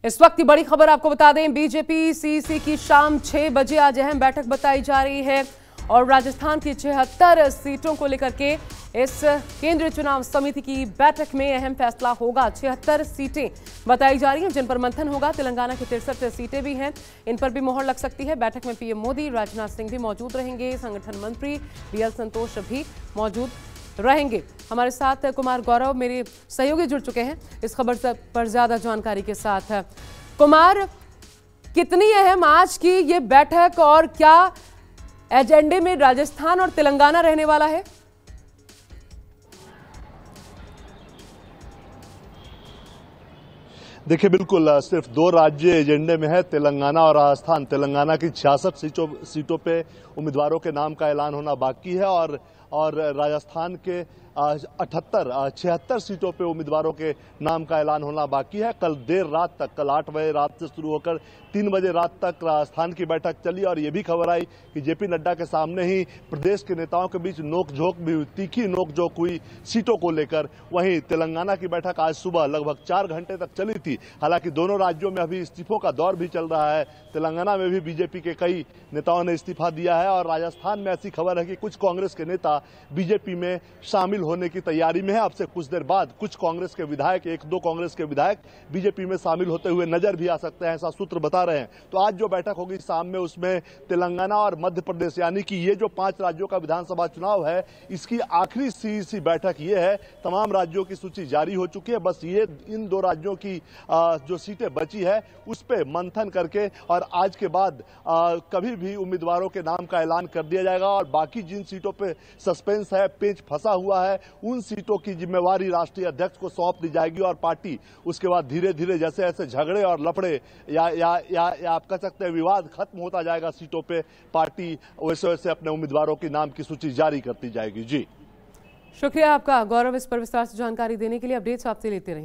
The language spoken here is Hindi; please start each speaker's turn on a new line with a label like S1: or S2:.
S1: इस वक्त की बड़ी खबर आपको बता दें, बीजेपी सीईसी की शाम 6 बजे आज अहम बैठक बताई जा रही है और राजस्थान की 76 सीटों को लेकर के इस केंद्रीय चुनाव समिति की बैठक में अहम फैसला होगा। 76 सीटें बताई जा रही हैं जिन पर मंथन होगा। तेलंगाना की 63 सीटें भी हैं, इन पर भी मोहर लग सकती है। बैठक में पीएम मोदी, राजनाथ सिंह भी मौजूद रहेंगे, संगठन मंत्री बीएल संतोष भी मौजूद रहेंगे। हमारे साथ कुमार गौरव मेरे सहयोगी जुड़ चुके हैं इस खबर पर ज्यादा जानकारी के साथ। कुमार, कितनी अहम आज की ये बैठक और क्या एजेंडे में राजस्थान और तेलंगाना रहने वाला है?
S2: देखिए, बिल्कुल सिर्फ दो राज्य एजेंडे में है, तेलंगाना और राजस्थान। तेलंगाना की 66 सीटों पे उम्मीदवारों के नाम का ऐलान होना बाकी है और राजस्थान के 76 सीटों पे उम्मीदवारों के नाम का ऐलान होना बाकी है। कल देर रात तक, कल 8 बजे रात से शुरू होकर 3 बजे रात तक राजस्थान की बैठक चली और ये भी खबर आई कि जेपी नड्डा के सामने ही प्रदेश के नेताओं के बीच नोकझोंक भी हुई, तीखी नोकझोंक हुई सीटों को लेकर। वहीं तेलंगाना की बैठक आज सुबह लगभग 4 घंटे तक चली थी। हालांकि दोनों राज्यों में अभी इस्तीफों का दौर भी चल रहा है। तेलंगाना में भी बीजेपी के कई नेताओं ने इस्तीफा दिया है और राजस्थान में ऐसी खबर है कि कुछ कांग्रेस के नेता बीजेपी में शामिल होने की तैयारी में है। अब से कुछ देर बाद कुछ कांग्रेस के विधायक, 1-2 कांग्रेस के विधायक बीजेपी में शामिल होते हुए नजर भी आ सकते हैं, ऐसा सूत्र बता रहे हैं। तो आज जो बैठक होगी शाम में, उसमें तेलंगाना और मध्य प्रदेश यानी कि ये जो 5 राज्यों का विधानसभा चुनाव है, इसकी आखिरी सीईसी बैठक ये है। तमाम राज्यों की सूची जारी हो चुकी है, बस ये इन 2 राज्यों की जो सीटें बची है उस पर मंथन करके और आज के बाद कभी भी उम्मीदवारों के नाम का ऐलान कर दिया जाएगा और बाकी जिन सीटों पे सस्पेंस है, पेच फंसा हुआ है, उन सीटों की जिम्मेवारी राष्ट्रीय अध्यक्ष को सौंप दी जाएगी और पार्टी उसके बाद धीरे धीरे जैसे जैसे झगड़े और लफड़े या आप कह सकते हैं विवाद खत्म होता जाएगा सीटों पे, पार्टी वैसे वैसे अपने उम्मीदवारों की नाम की सूची जारी करती जाएगी। जी,
S1: शुक्रिया आपका गौरव, इस पर विस्तार से जानकारी देने के लिए। अपडेट्स आपसे लेते रहें।